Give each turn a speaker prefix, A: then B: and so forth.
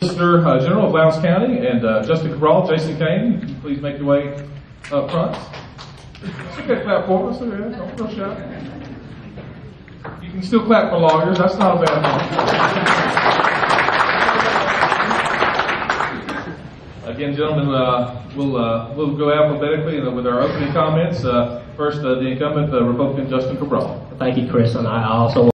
A: Solicitor General of Lowndes County, and Justin Cabral, Jason Kane, can you please make your way up front. It's okay, clap for us. Don't feel shy. You can still clap for lawyers. That's not a bad thing. Again, gentlemen, we'll go alphabetically with our opening comments. First, the incumbent Republican Justin Cabral.
B: Thank you, Chris, and I also